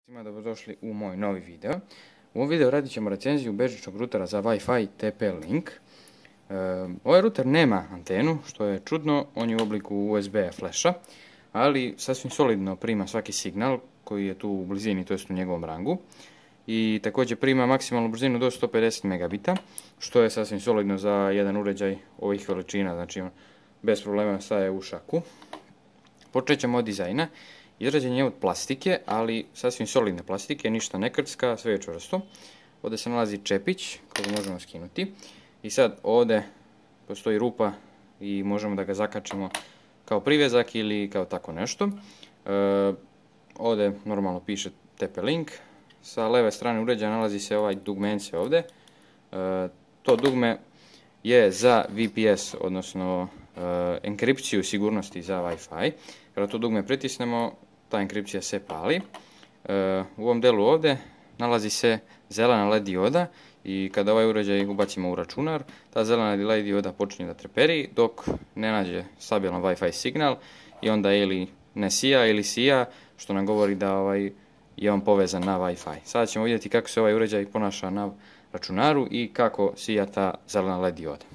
Svima dobrodošli u moj novi video. U ovom videu radit ćemo recenziju bežičnog rutera za Wi-Fi TP-Link. Ovaj ruter nema antenu, što je čudno, on je u obliku USB-a flasha, ali sasvim solidno prima svaki signal koji je tu u blizini, to jest u njegovom rangu. I također prima maksimalnu brzinu do 150 megabita, što je sasvim solidno za jedan uređaj ovih veličina, znači bez problema staje u šaku. Počet ćemo od dizajna. Izrađen je od plastike, ali sasvim solidne plastike, ništa ne krcka, sve je čvrsto. Ovdje se nalazi čepić koji možemo skinuti. I sad ovdje postoji rupa i možemo da ga zakačimo kao privezak ili kao tako nešto. Ovdje normalno piše TP-Link. Sa leve strane uređaja nalazi se ovaj dugmence ovdje. To dugme je za VPS, odnosno enkripciju sigurnosti za Wi-Fi. Kada to dugme pritisnemo, ta enkripcija se pali. U ovom delu ovdje nalazi se zelena LED dioda i kada ovaj uređaj ubacimo u računar, ta zelena LED dioda počinje da treperi dok ne nađe stabilan Wi-Fi signal i onda ili ne sija ili sija, što nam govori da je on povezan na Wi-Fi. Sada ćemo vidjeti kako se ovaj uređaj ponaša na računaru i kako sija ta zelena LED dioda.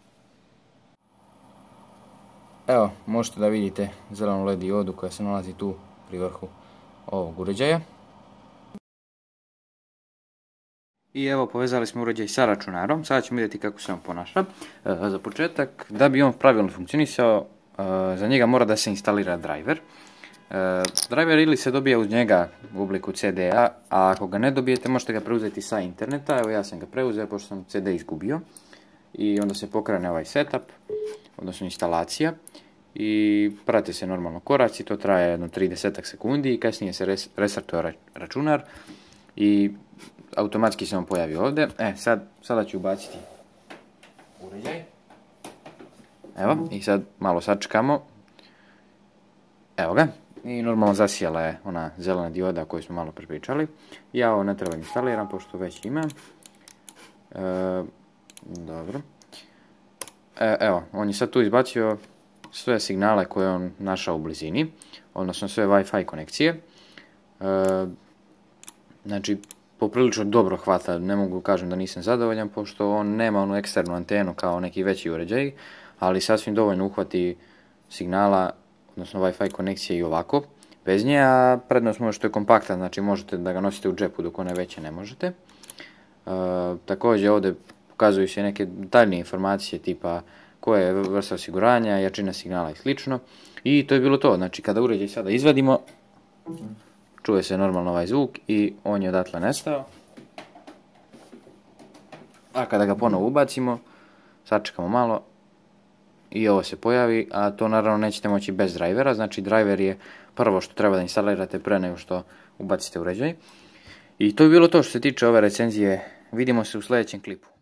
Evo, možete da vidite zelenu LED diodu koja se nalazi tu pri vrhu ovog uređaja. I evo, povezali smo uređaj sa računarom. Sada ćemo vidjeti kako se on ponaša. Za početak, da bi on pravilno funkcionisao, za njega mora da se instalira driver. Driver ili se dobije uz njega u obliku CD-a, a ako ga ne dobijete možete ga preuzeti sa interneta. Evo, ja sam ga preuzeo pošto sam CD izgubio. I onda se pokrene ovaj setup, odnosno instalacija. I prate se normalno koraci, to traje jedno 30 sekundi i kasnije se restartuje računar i automatski se on pojavi ovdje. Sada ću ubaciti uređaj. Evo, i sad malo sačekamo. Evo ga. I normalno zasijala je ona zelena dioda koju smo malo prepričali. Ja ovo ne treba instaliram pošto već imam. Dobro. Evo, on je sad tu izbacio sve signale koje on našao u blizini, odnosno sve Wi-Fi konekcije. Znači, poprilično dobro hvata, ne mogu kažem da nisam zadovoljan, pošto on nema onu eksternu antenu kao neki veći uređaj, ali sasvim dovoljno uhvati signala, odnosno Wi-Fi konekcije i ovako, bez nje, a prednost mu što je kompaktan, znači možete da ga nosite u džepu dok one veće ne možete. Također ovdje pokazuju se neke detaljnije informacije tipa koja je vrsta osiguranja, jačina signala i slično. I to je bilo to, znači kada uređaj sada izvadimo, čuje se normalno ovaj zvuk i on je odatle nestao. A kada ga ponovo ubacimo, sačekamo malo i ovo se pojavi, a to naravno nećete moći bez drivera, znači driver je prvo što treba da instalirate pre nego što ubacite uređaj. I to je bilo to što se tiče ove recenzije, vidimo se u sljedećem klipu.